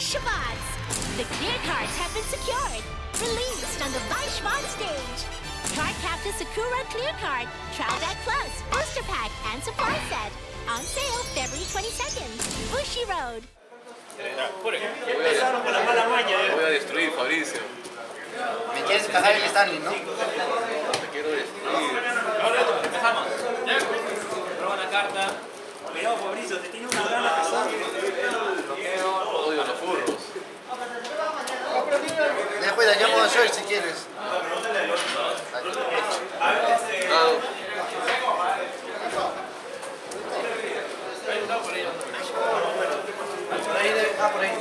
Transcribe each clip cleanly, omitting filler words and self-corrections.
Vaishvans! The clear cards have been secured. Released on the Vaishvan stage. Card Captain Sakura Clear Card, Trial Deck Plus, Booster Pack, and Supply Set. On sale February 22nd. Bushi Road. Voy a destruir, Fabricio. Me quieres cagar el Stanley, ¿no? Te quiero destruir. Empezamos. Roba una carta. Cuidado, Fabricio, te tiene una gana pesada. Odio los furros. Después llamo a Joy si quieres. Dado. Por ahí debe... Ah, por ahí.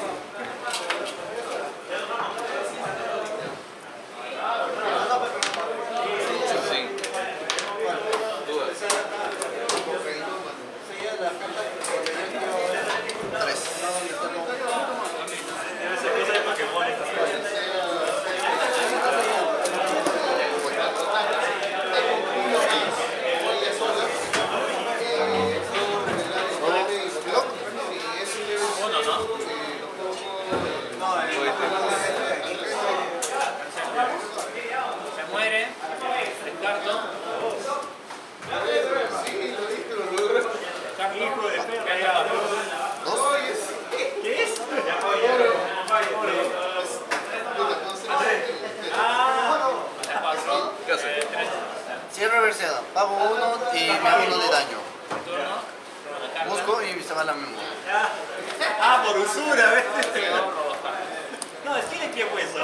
Cierro reverseada, pago 1 y me hago 1 de daño. Busco y se va la memoria. Ah, por usura, ¿ves? No, es que le tiempo eso.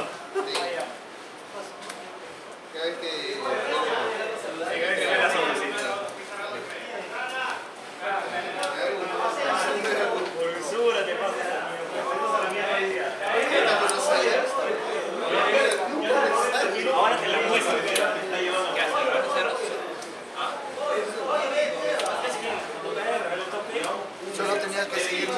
Por usura te pasa la mierda hoy día. Ahora te la muestro. Solo tenía que seguir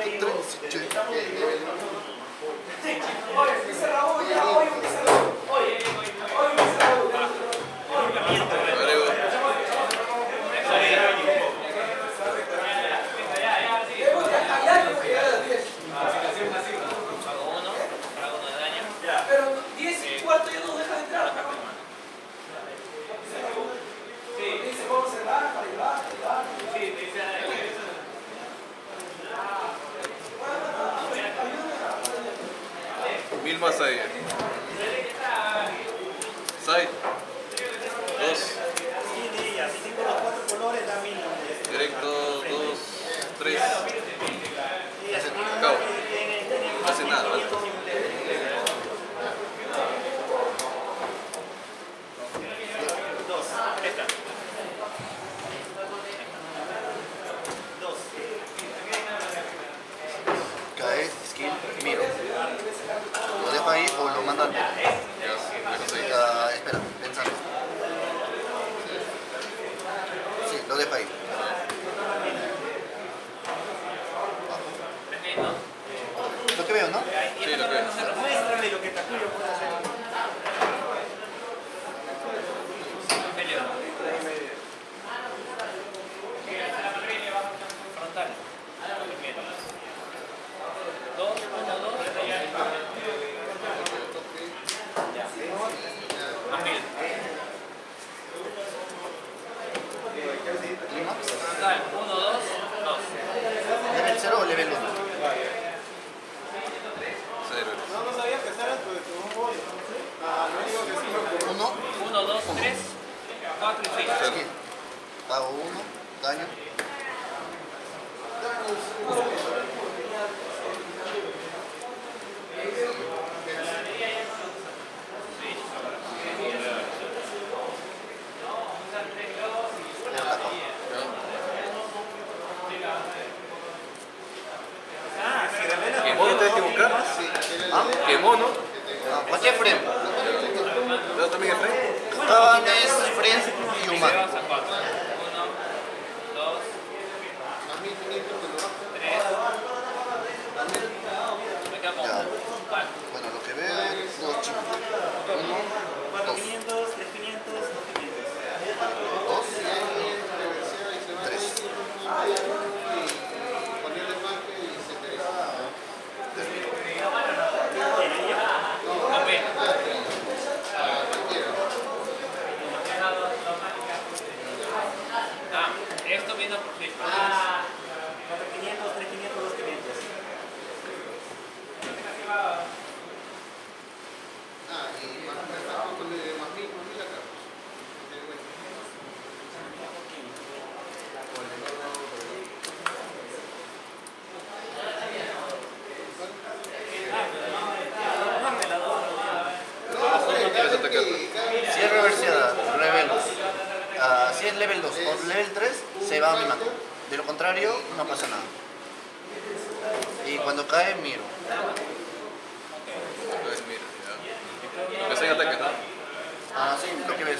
Pero 10 y cuarto ya no deja de entrar. Sí, dice, vamos a cerrar para llevar. Sí, dice. Mil más ahí. 6. 2. Sí, así tengo los 4 colores, da 1000. Directo. 2. 3. Acabo. No hace nada. cae, skill, miro. Lo dejo ahí o lo mando al miro. Espera, pensando. Sí, lo dejo ahí. Lo que veo, ¿no? Sí, lo que veo. Muéstrame lo que Takuyo puede hacer. Frontal. 2, 1, 2, Frontal, 1, 2, 2. ¿Level 0 o level 1? 0. No sabía que eras porque tu voy. No digo que sí. 1. 1, 2, 3, 4 y 6. Skill. Pago 1, daño. ¿Qué mono tenés que buscar? ¿Ah? ¿Qué mono? Cualquier frame. ¿Veo también el frame? Estaban es frame y humano. Vas a 4. 1, 2, 3. Me queda con Ya. 1. ¿Cuál? Bueno, lo que veo es 2 chicos. 1, 2, 500, 3500, 2500. 2, 3. es level 2 o level 3, se va a mi mano. De lo contrario, no pasa nada. Y cuando cae, miro. Entonces, mira, ya. Lo que sea en ataque, ¿no? Ah, sí, lo que ves.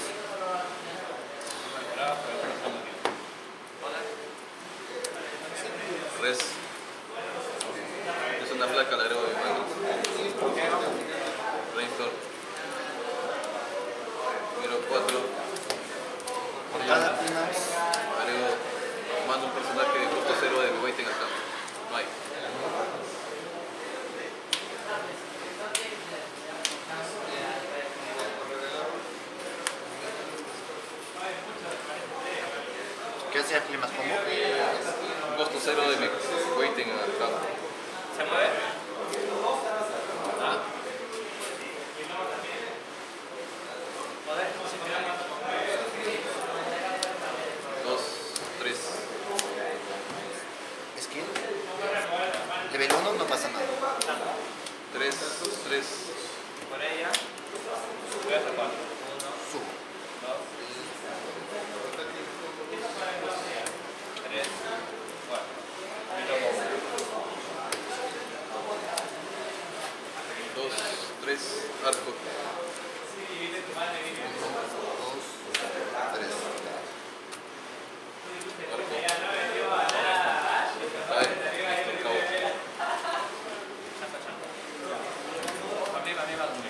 Res. Es una flaca, la agrego de mi mano. Brainstorm. Miro 4. Por cada Pinax. Agrego. Mando un personaje de costo 0 de mi waiting acá. No hay. ¿Qué hace aquí más combo? Costo 0 de mi waiting acá. ¿Se mueve? Ah. Joder, no se mueve. 2, 3. Skill. Level 1 no pasa nada. 3, 3. Por ella. Voy a hacer 4. 1, Subo. 2, 3, 4. Y luego 2, 3. Arco. 2, 3. Cae. Listo, cabo. arriba, arriba, arriba.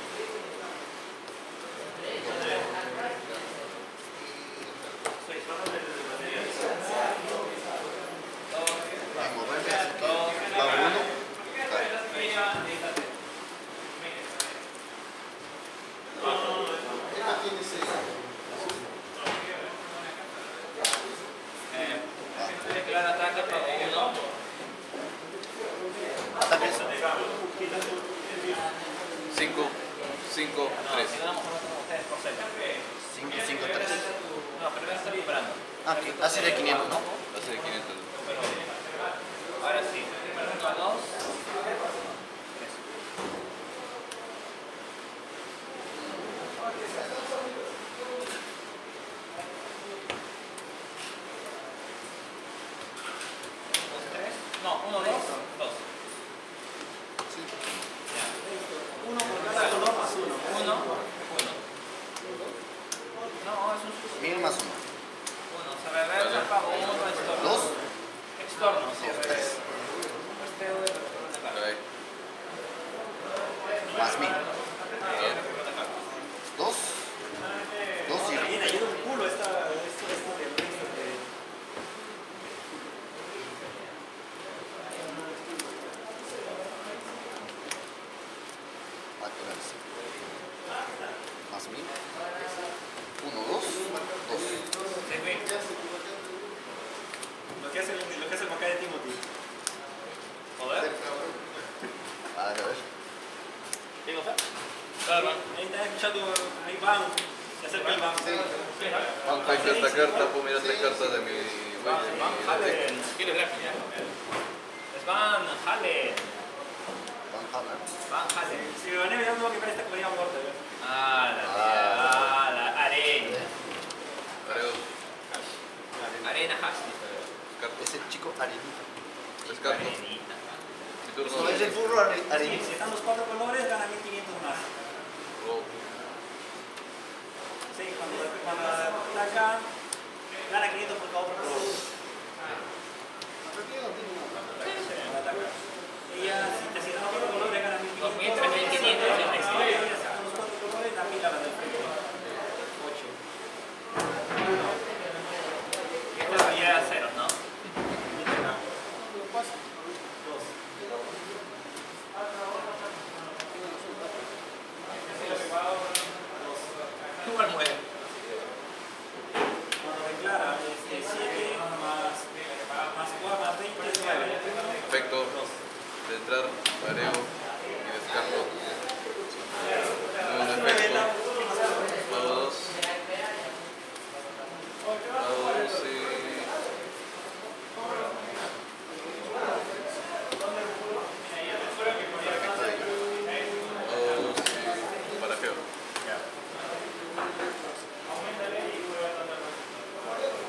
Y moverme así que va 1. Cae. Declara ataque para 1. Ataques. 5, 5, 3. Si no, a lo mejor no tenemos ustedes por cerca. 5, 5, 3. No, primero está recuperando. Ah, ok. Así de 500, ¿no? Hace de 500. Ahora sí. 1, 2. No, 1, 2, 2. Sí. Uno por cada color más uno. 1, 1. No, es un 1000 más 1. 1. Se reversa, pago 1, estorno. 2, Extorno, sí. 2, 3. Posteo de atacar. Cae. Más 1000. 2, 2 y Bien, ayuda un culo esto de activarse. Más 1000. 1, 2, 2. Sí, güey. lo que hace el Macay de Timothy. Joder. A ver. ¿Qué cosa? Claro. Ahí está escuchando, ahí van, se acerca ahí van. Hay esta carta, puedo mirar esta carta de mi waiting. Van Halen. ¿Quién es Dracula? Es Van Halen. Van Hammer. Van Halen. Si me gané, mirando que parece que venía muerto. La arena. Agrego Arena Hashtag. cartas. Ese chico arenita. Descarto. Arenita. Mi turno. No es el burro Si arenita. están los 4 colores, gana 1500 más. Robo. Sí, cuando ataca, gana 500 por cada otro color. Cuando ataca. Ella, si dan los 4 colores, gana 1500. 2500. Si están los 4 colores, la pila va del frente. 8. Esta ya era 0, ¿no? Igual muere. Cuando declara 7 más 4 más 20 es 9. Efecto de entrar, mareo y descarto. Un efecto. Pago 2. Pago 2 y... Pago 2 y... barajeo.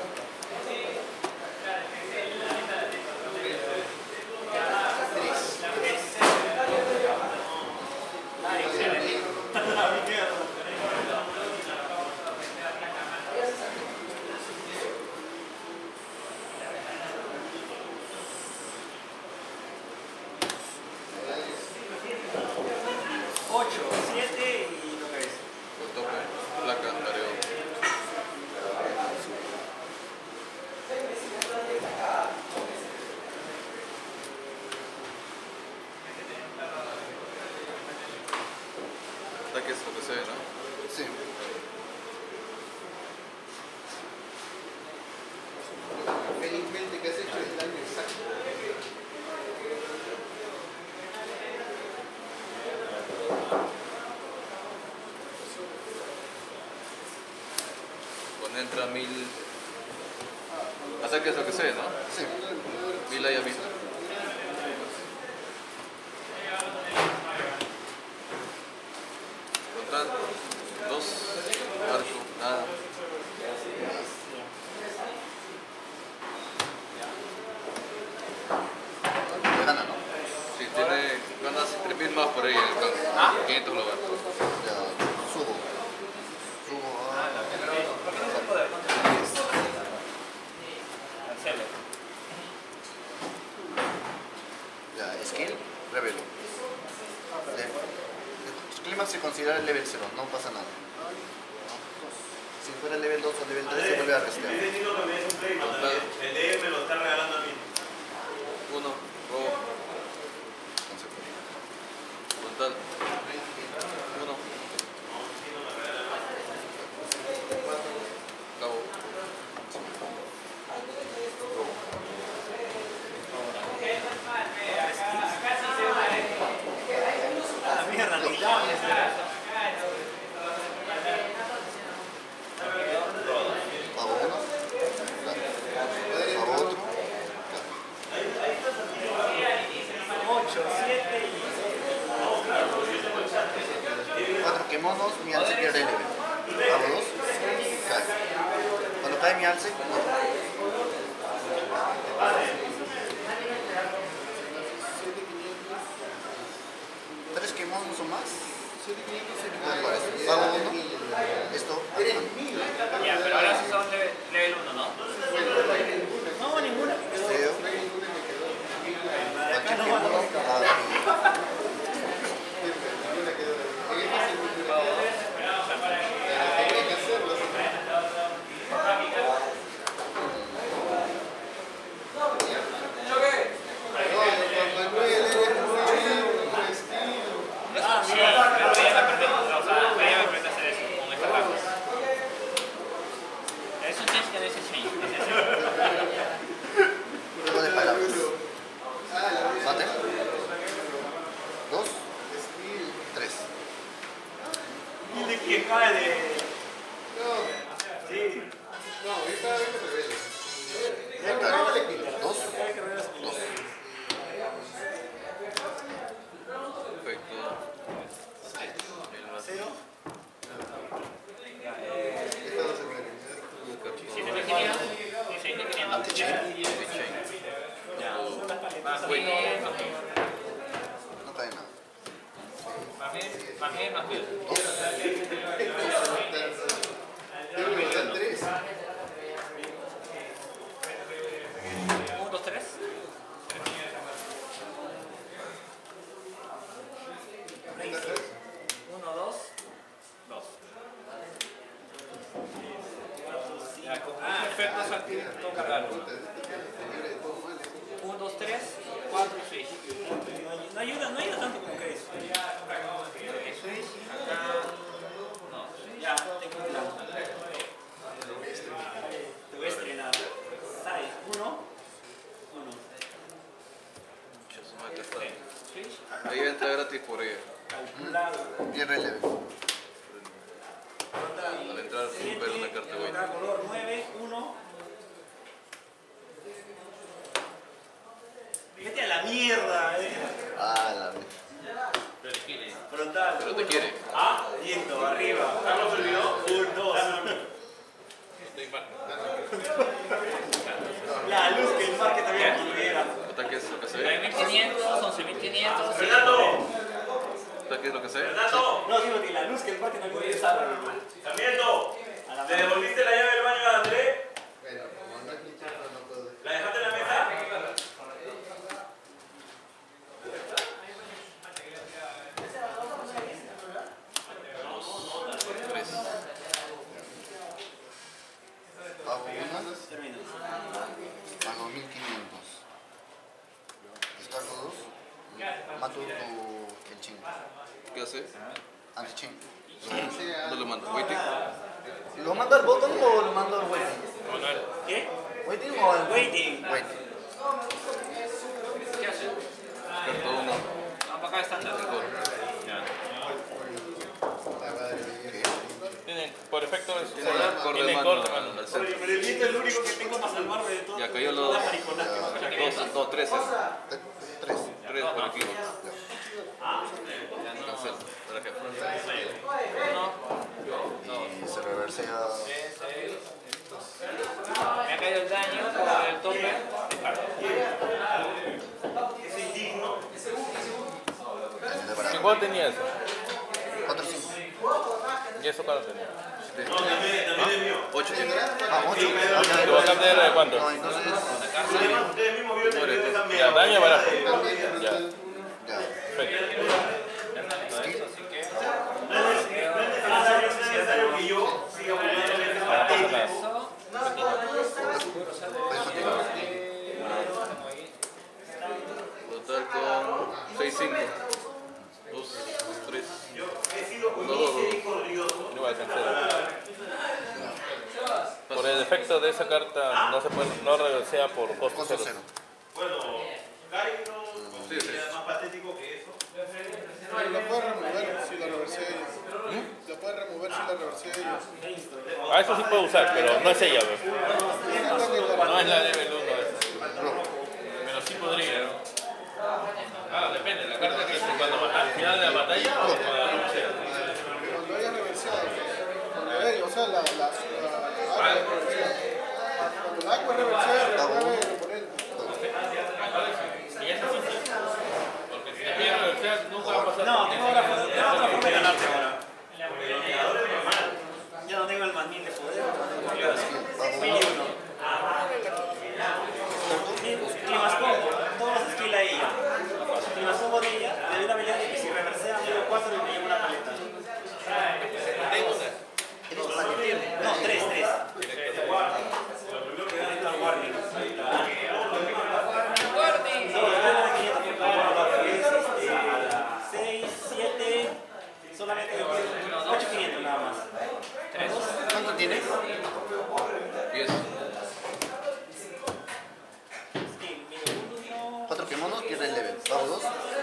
Ataques lo que sea, ¿no? Sí. Felizmente que has hecho el daño exacto. Cuando entra 1000. Ataques lo que sea, ¿no? Sí. 1000 allá mismo. Contra 2. Arco, nada. Le gana, ¿no? Sí, ganas 3000 más por ahí en el campo. 500 lugares. Ya, subo. Subo a... ¿Por qué no se puede? Cancelo. Ya, skill, revelo. Clímax se considera el level 0, no pasa nada. Si fuera el level 2 o level 3 se vuelve a restear. Necesito que me des un crédito. El DM me lo está regalando a mí. 1, robo, frontal. 1. Cabo. La mierda, no. Pago uno. Pago otro. 8, 7 y... 4 quemonos, mi alce pierde el level. Pago 2. Cae. Cuando cae mi alce, no. 3 quemonos o más. Pago 1. Esto. Ya, pero ahora sí son level 1, ¿no? No, ninguna. Feo. Aquí quemono. Juego de palabras. Mate. 2. 3. Dile que cae de... Sí. No, esta vez me revelo. 2. 2. Perfecto. El más 0. No cae nada. Más bien, más bien. 2. Tengo que usar 3. 1, 2, 3. 1, 2, 2. Efectos activos, todo cargado. 1, 2, 3, 4 y 6. No ayuda tanto como crees. Eso es. Acá. No, ya, tengo un plan. Te voy a estrenar. 6, 1, 1. Ahí entra gratis por ella. Calculado. Pierde el level. Al entrar, recupera una carta de Acá color 9, 1. Vete a la mierda, Ah, la vez. Frontal. Pero te quiere. Ah, yendo, arriba. Carlos se olvidó. 1, 2. La luz que el market también tuviera. Ataques lo que sea. 9.500, 11.500. Fernando. Ataques lo que sea. Fernando. No, digo que la luz que el market también tuviera. Sarmiento. ¿Le devolviste la llave del baño a Andrés? Bueno, como no es mi chapa, no puedo. ¿La dejaste en la mesa? 3. Pago 1. Termino. Pago 1500. Descargo 2. Mato el chingo. ¿Qué hace? Anti-chain. ¿Dónde lo mando? ¿Waiting? ¿Lo mando al bottom o lo mando al waiting? ¿Qué? ¿Waiting o al Waiting. Waiting. ¿Qué hace? Carta 1. Ah, para acá estándar. Ya. Tienen, por efecto, Corre tienen mano corte, mano. al centro. Pero el viento es el único que tengo para salvarme de todo. Ya cayó los Todas las mariconas que me dos, 13. 3. 3 por aquí. Ya no. Cancel. Para que Y se reversea. Me ha caído el daño por el tope. es indigno. Daño de barato. ¿Y cuál tenía eso? 4-5. ¿Y eso cuál tenía? No, también es mío. 8 tiene. Ah, 8. ¿Tu backup era de cuánto? No, entonces. Ustedes mismos vieron el video también. Ya, daño barato. Ya, Ya. perfecto. Ah, es necesario que yo siga jugando en el No pasa partido. nada. Total con 6-5. 2, 3. He sido No, no, no. misericordioso. Igual cancela. Por el efecto de esa carta no se puede, no reversea por costo Costo cero. 0. Bueno, Cairo Sí, sí. es más patético que eso. La puede remover si la reversé ellos. La puede remover si la reversé ellos. Ah, eso sí puedo usar, pero no es ella, ¿ves? No es la level 1 esa. Pero sí podría, ¿no? Ah, depende, la carta que al final de la batalla o cuando la lucha. Cuando haya reversado. Cuando ella, o sea, la agua es reversada. Cuando el agua es reversada, remueve el oponente. Y eso sí, sí. Porque si te pierdes reversear, nunca va a pasar. No, tengo otra forma de ganarte ahora. Ya no tengo el mandil de poder. Climas combo, todos los skill a ella. Climas combo de ella, le doy la habilidad de que si reversea me doy 4 y me llevo una paleta. No, 3. Solamente 8.500 nada más. ¿Cuánto tiene? 10. Skill, miro 1. 4 kemonos, pierde el level. Pago 2.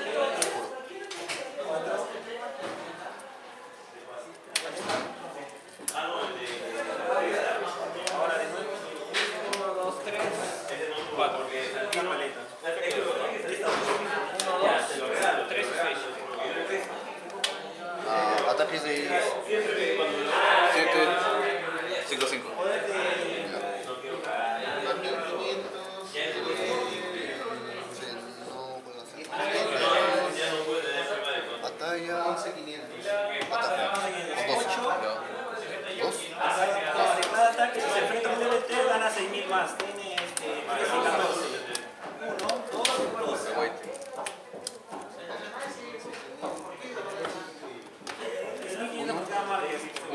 Ahora de nuevo. 1, 2, 3, 4. Una paleta. 1, 2, 3, 6. Ataques de 7. 5, 5. batalla 11.500. Ataque. Con 2. De cada ataque, si se enfrenta a un level 3, gana 6.000 más. Tiene 13 y 14. 1, 2, 2. Waiting. Es 1.500 por cada marca.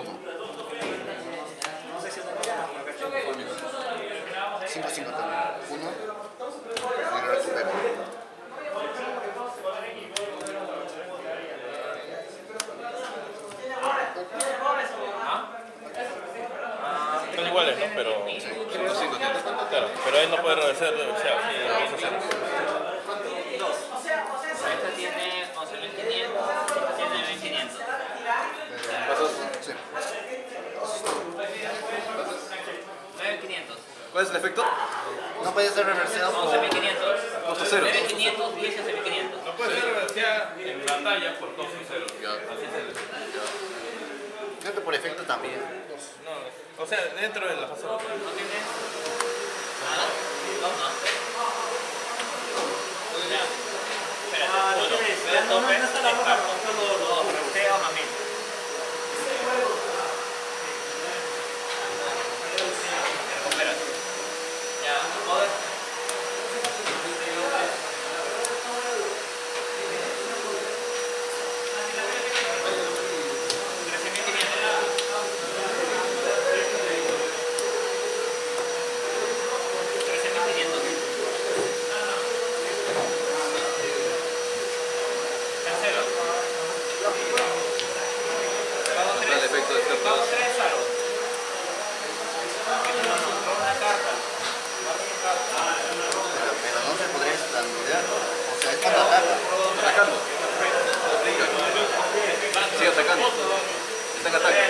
No sé si es una cosa más, pero caché. 5 también. 1. Y recupero. Son iguales, ¿no? Pero, 5, 5 tiene. claro, pero él no puede reversar, reversear. Esta tiene 11.500, esta tiene 1.500. ¿Pasas? Sí. 9.500. ¿Cuál es el efecto? No puede ser reverseado por 11.500. Costo 0. 9.500, 10 y 11.500. No puede ser reversear en batalla por costo cero. Ya. Así se creo que por efecto también. No, o sea, dentro de la fase. ¿No tienes nada? No. Ya. Espérate. ¿Qué ves? Ya no está la roja, Los rebuteos a 1000. Espérate. Ya, poder. Pago 3 salos. No, una carta. Pero no se podría estandear. O sea, es cuando ataca. Atacando. Sigue atacando. Está en ataque.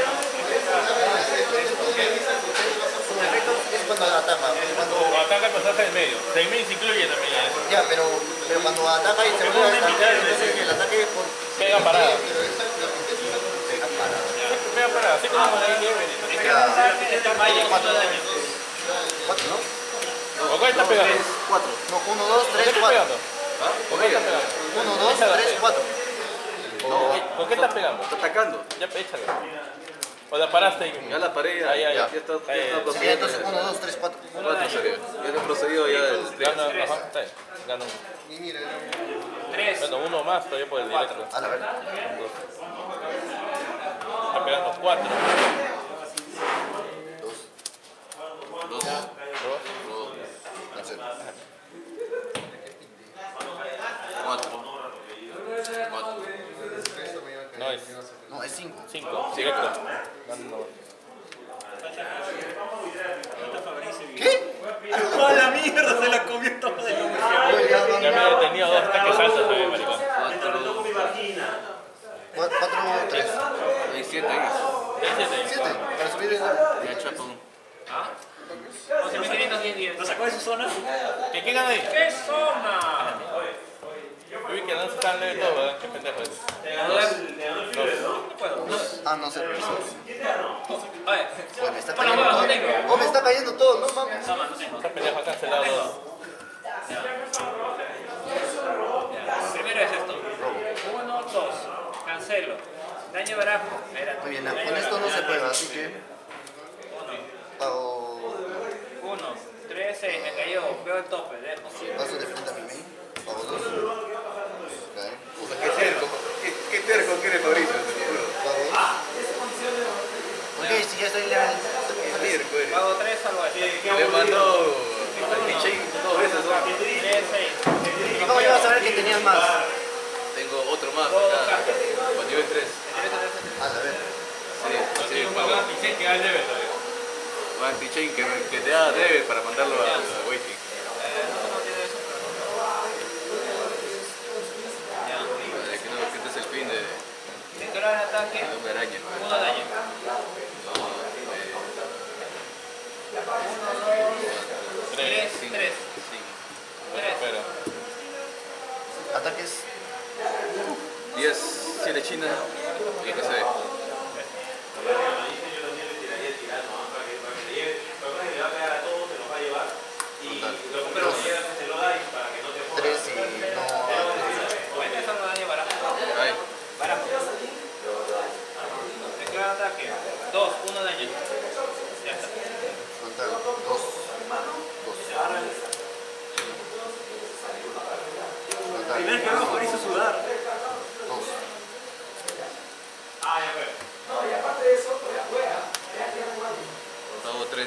Su efecto es cuando ataca. Cuando ataca el personaje del medio. 6.000 se incluye también eso. Ya, pero cuando ataca y se vuelve a estandear, entonces el ataque por... Pega parada. Pega parada. Pega parada. Así como ahí nieve. Cuatro, ¿no? ¿O cuál está pegando? 4. No, 1, 2, ¿Por qué 3, está 4. pegando? ¿Ah? ¿Por qué está pegando? 1, 2, 3, 4. ¿Por qué estás pegando? Está atacando. Ya, échale. O la paraste ahí. Ya la paré, ya, Ahí, ahí. ya está Sería procediendo. entonces 1, 2, 3, 4. 4 sería. Ya está procedido ya el 3. Gana, ajá, está bien. Gana uno. Y mira, 3. Bueno, uno más todavía por el directo. A la verdad. Está pegando 4. 2. Cancelo. 4. No, es No, es 5. 5. Directo. Gana uno. ¿Qué? ¡A la mierda! Se la comió todo de lo Ya me he tenido 2 ataques altos también, maricón. 4, 3. Hay 7 ahí. 7. Para subir el... Ya chapa uno. 11.510. ¿Lo sacó de su zona? ¿Quién gana ahí? ¿Qué zona? Yo vi que no se está en level 2, ¿verdad? Qué pendejo es. No puedo. Ah, no se revisó. Oye, Bueno, me está Por la cayendo hueva, todo. no tengo. Oh, me está cayendo todo, no mames. toma, no tengo. Esta pendejo ha cancelado 2. Primero es esto. 1, 2. Cancelo. Daño barajo. Muy bien, con esto no se juega, así que... Pago... 1, 3, 6. Me cayó. Veo el tope. Dejo. Paso de frente a mi main. Pago 2. Cae. Qué terco. Qué terco que eres, Fabricio. Pago 2. Ok, si ya estoy en level... Qué terco eres. Pago 3, algo así. Le mandó al Pichain 2 veces, ¿no? 3, 6. ¿Y cómo ibas a saber que tenías más? Tengo otro más acá. Con nivel 3. A la ver. Sí, Tiene un pago. pago y que da el level todavía. Va al Pichain que te da debe para mandarlo a waiting. Que este es el fin de Dentro del ataque. una araña. 1 daño. 3, 3. 3. Espera. Ataques. 10, 7 chinas y que se ve. Total. 3 y no... Bueno, eso no daño barajo. Ahí. Barajo. Declara ataque. 2, 1 daño. Ya está. Frontal. 2. 2. Frontal. Primer que vemos por hizo sudar. 2. Pago 3.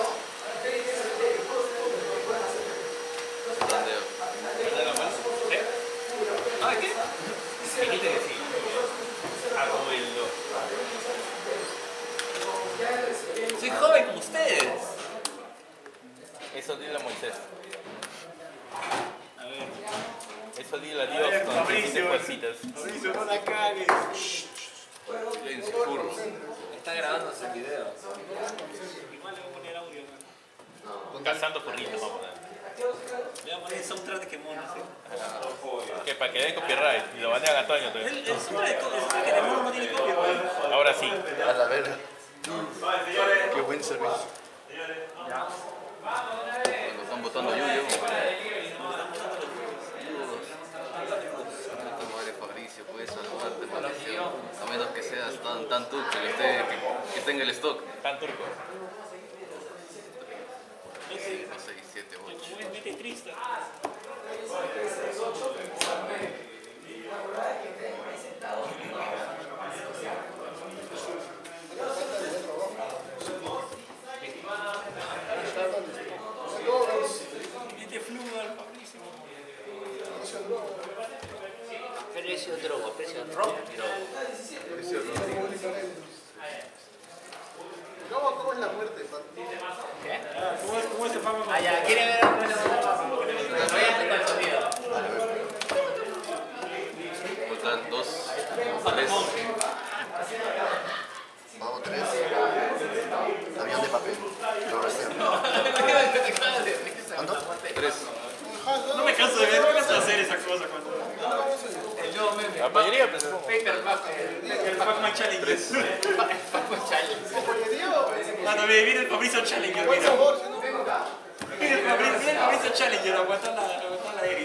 ¿Sí? Ah, ¿qué? Dijiste que sí. Abuelo. Soy joven como ustedes. Eso dile a Moisés. A ver. Eso dile a Dios con 17 fuercitas. Mauricio, no la cagues. Silencio, furro. Está grabándose el video. Igual le voy a poner audio. ¿No? Cazando furritos, vamos a poner. Le voy a poner el soundtrack de Kemono. ¿Sí? Que para que den copyright y lo banean a Toño todavía. El soundtrack de Kemono no tiene copia, güey. Ahora sí. A la verga. Qué buen servicio. Cuando están votando Yuyo. Madre Fabricio, puedes salvarte, maldición. A menos que seas tan tú que esté en el stock. Tan turco. 5, 6, 7, 8. Como es mete triste. Mete flujo al Fabricio. Precio droga, precio rock y droga. ¿Cómo es la muerte, Pato? ¿Cómo es el fama? Ah, ya, ¿quiere ver algo? Voy a explicar el sonido. Faltan 2, 3. Vamos 3. Avión de papel. Lo reservo. ¿Cuánto? 3. No me canso de ver, no me canso de hacer esa cosa cuando... El nuevo meme. La mayoría pensó. Paper Pac. El Pac-Man Challenge. Pac-Man Challenge. Cuando me viene el Fabrizio Challenger, Buen mira. sabor, ¿sí, no? Mira el Fabrizio Challenger, aguantar la Eris.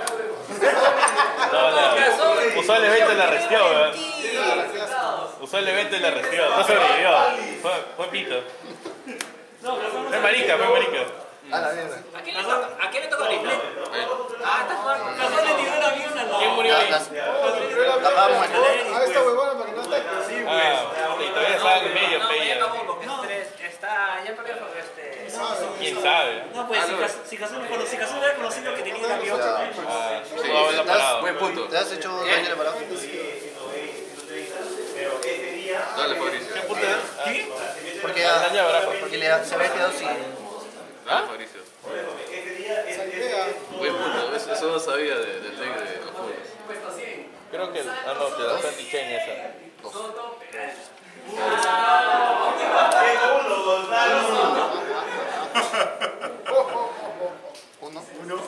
Usó el evento y la arrestió, weón. Usó el evento y la arrestió. No sobrevivió. Fue pito. Fue marica, fue marica. A la mierda. ¿A quién le toca ahorita? Ah, está jugando. Casón le tiró el avión a la... ¿Quién murió ahí? La pagamos en A esta huevona para que no ataque. Sí, Ah, y todavía estaba en medio, No, ya peña. acabó porque está... Ya perdió ¿Quién sabe? No, pues si Casón hubiera conocido que tenía el avión... Ah, pudo haberlo parado. Buen punto. ¿Te has hecho daño de parado? Dale, Fabricio. ¿Qué puta es? Porque, Daño abajo. porque se había quedado sin... Dale, Fabricio. Buen punto. Eso no sabía del deck de los juegos. Creo que... Ah, no, te da anti-chain esa. Uno.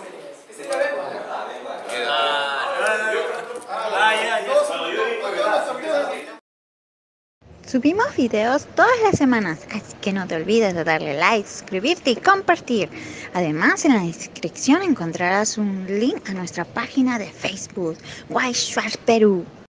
Subimos videos todas las semanas, así que no te olvides de darle like, suscribirte y compartir. Además, en la descripción encontrarás un link a nuestra página de Facebook, White Shark Perú.